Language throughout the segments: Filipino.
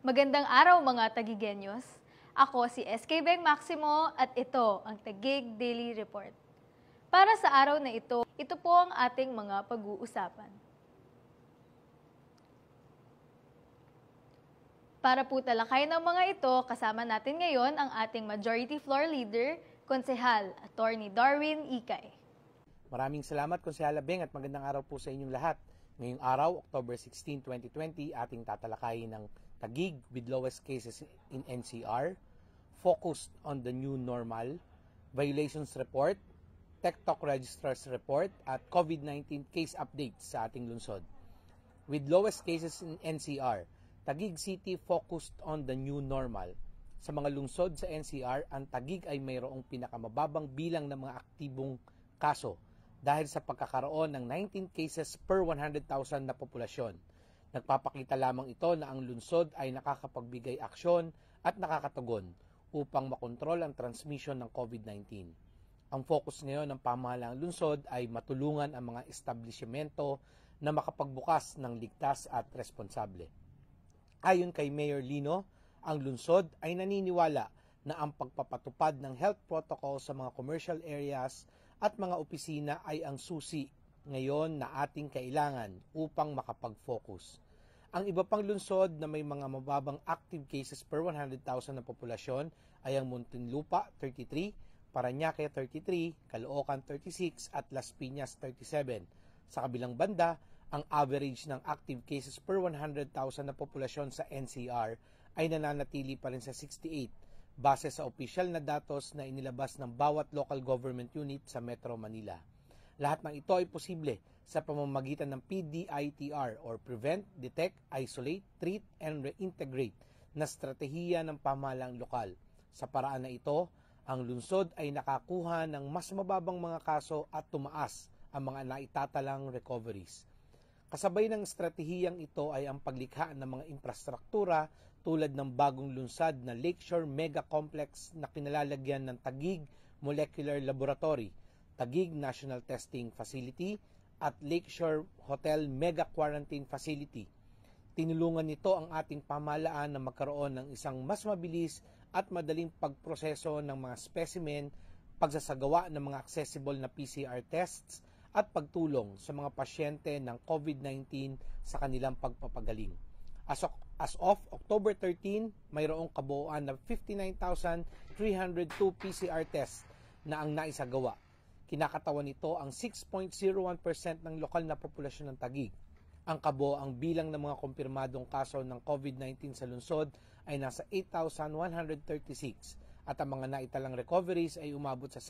Magandang araw mga Tagigenyos. Ako si SK Beng Maximo at ito ang Taguig Daily Report. Para sa araw na ito po ang ating mga pag-uusapan. Para po talakay ng mga ito, kasama natin ngayon ang ating Majority Floor Leader, Konsehal, Attorney Darwin Ikay. Maraming salamat, Konsehal Beng, at magandang araw po sa inyong lahat. Ngayong araw, October 16, 2020, ating tatalakayin ng Taguig with lowest cases in NCR, focused on the new normal, violations report, TikTok registrars report, at COVID-19 case updates sa ating lungsod. With lowest cases in NCR, Taguig City focused on the new normal. Sa mga lungsod sa NCR, ang Taguig ay mayroong pinakamababang bilang ng mga aktibong kaso dahil sa pagkakaroon ng 19 cases per 100,000 na populasyon. Nagpapakita lamang ito na ang lungsod ay nakakapagbigay aksyon at nakakatugon upang makontrol ang transmission ng COVID-19. Ang focus ngayon ng pamahalaang lungsod ay matulungan ang mga establishmento na makapagbukas ng ligtas at responsable. Ayon kay Mayor Lino, ang lungsod ay naniniwala na ang pagpapatupad ng health protocol sa mga commercial areas at mga opisina ay ang susi ngayon na ating kailangan upang makapag-focus. Ang iba pang lungsod na may mga mababang active cases per 100,000 na populasyon ay ang Muntinlupa 33, Parañaque 33, Caloocan 36 at Las Piñas 37. Sa kabilang banda, ang average ng active cases per 100,000 na populasyon sa NCR ay nananatili pa rin sa 68 base sa opisyal na datos na inilabas ng bawat local government unit sa Metro Manila. Lahat ng ito ay posible sa pamamagitan ng PDITR or Prevent, Detect, Isolate, Treat, and Reintegrate na estratehiya ng pamahalaang lokal. Sa paraan na ito, ang lungsod ay nakakuha ng mas mababang mga kaso at tumaas ang mga naitatalang recoveries. Kasabay ng estratehiyang ito ay ang paglikha ng mga infrastruktura tulad ng bagong lunsad na Lakeshore Mega Complex na kinalalagyan ng Taguig Molecular Laboratory, Taguig National Testing Facility at Lakeshore Hotel Mega Quarantine Facility. Tinulungan nito ang ating pamahalaan na magkaroon ng isang mas mabilis at madaling pagproseso ng mga specimen, pagsasagawa ng mga accessible na PCR tests at pagtulong sa mga pasyente ng COVID-19 sa kanilang pagpapagaling. As of October 13, mayroong kabuuan na 59,302 PCR tests na ang naisagawa. Kinakatawan nito ang 6.01% ng lokal na populasyon ng Taguig. Ang kabuoang bilang ng mga kumpirmadong kaso ng COVID-19 sa lungsod ay nasa 8,136 at ang mga naitalang recoveries ay umabot sa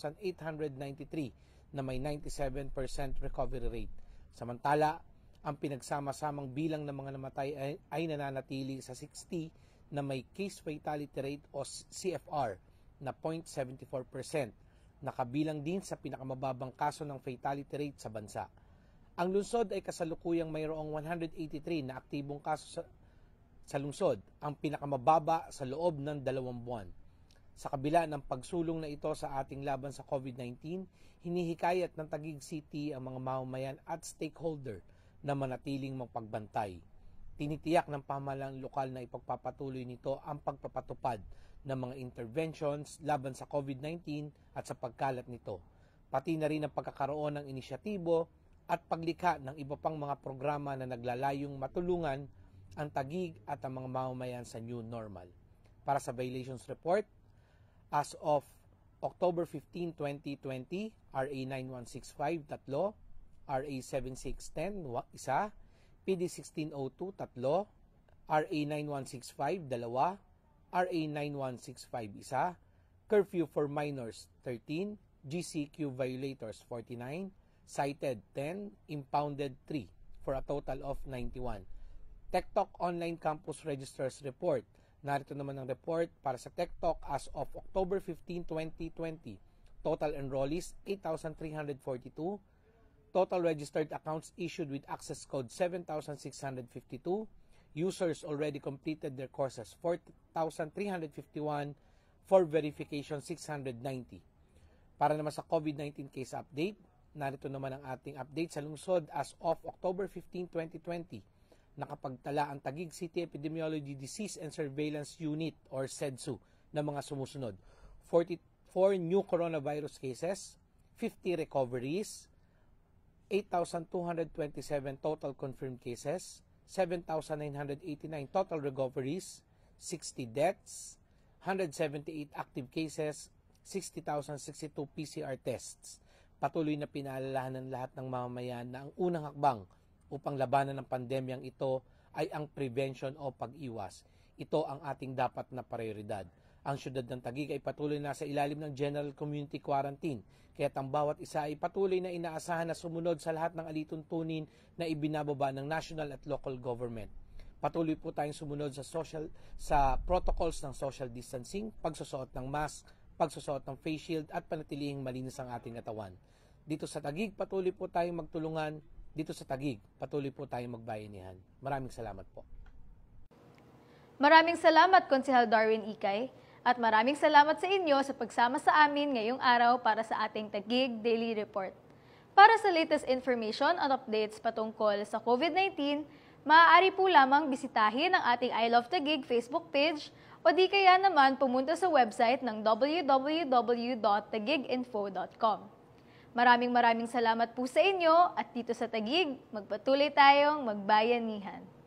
7,893 na may 97% recovery rate. Samantala, ang pinagsama-samang bilang ng mga namatay ay nananatili sa 60 na may case fatality rate o CFR na 0.74%. Nakabilang din sa pinakamababang kaso ng fatality rate sa bansa. Ang lungsod ay kasalukuyang mayroong 183 na aktibong kaso sa lungsod, ang pinakamababa sa loob ng 2 buwan. Sa kabila ng pagsulong na ito sa ating laban sa COVID-19, hinihikayat ng Taguig City ang mga mamamayan at stakeholder na manatiling mapagbantay. Tinitiyak ng pamahalaang lokal na ipagpapatuloy nito ang pagpapatupad ng mga interventions laban sa COVID-19 at sa pagkalat nito, pati na rin ang pagkakaroon ng inisyatibo at paglikha ng iba pang mga programa na naglalayong matulungan ang Taguig at ang mga mamamayan sa new normal. Para sa violations report, as of October 15, 2020, RA 9165, 3, RA 7610, 1, PD 1602, 3, RA 9165, 2, RA 9165, 1, Curfew for Minors, 13, GCQ Violators, 49, Cited, 10, Impounded, 3, for a total of 91. TikTok Online Campus Registrars Report. Narito naman ang report para sa TikTok as of October 15, 2020. Total enrollees, 8,342. Total registered accounts issued with access code 7,652. Users already completed their courses 4,351. For verification 690. Para naman sa COVID-19 case update, narito naman ang ating update sa lungsod as of October 15, 2020. nakapagtala ang Taguig City Epidemiology Disease and Surveillance Unit or SEDSU ng mga sumusunod. 44 new coronavirus cases, 50 recoveries, 8,227 total confirmed cases, 7,989 total recoveries, 60 deaths, 178 active cases, 60,062 PCR tests. Patuloy na pinaalalahan ng lahat ng mamamayan na ang unang hakbang upang labanan ng pandemyang ito ay ang prevention o pag-iwas. Ito ang ating dapat na prioridad. Ang syudad ng Taguig ay patuloy na sa ilalim ng General Community Quarantine, kaya't ang bawat isa ay patuloy na inaasahan na sumunod sa lahat ng alituntunin na ibinababa ng national at local government. Patuloy po tayong sumunod sa protocols ng social distancing, pagsusuot ng mask, pagsusuot ng face shield at panatilihing malinis ang ating katawan. Dito sa Taguig, patuloy po tayong magtulungan. Dito sa Taguig, patuloy po tayong magbayanihan. Maraming salamat po. Maraming salamat, Konsehal Darwin Ikay, at maraming salamat sa inyo sa pagsama sa amin ngayong araw para sa ating Taguig Daily Report. Para sa latest information at updates patungkol sa COVID-19, maaari po lamang bisitahin ang ating I Love Taguig Facebook page o di kaya naman pumunta sa website ng www.tagiginfo.com. Maraming salamat po sa inyo at dito sa Taguig, magpatuloy tayong magbayanihan.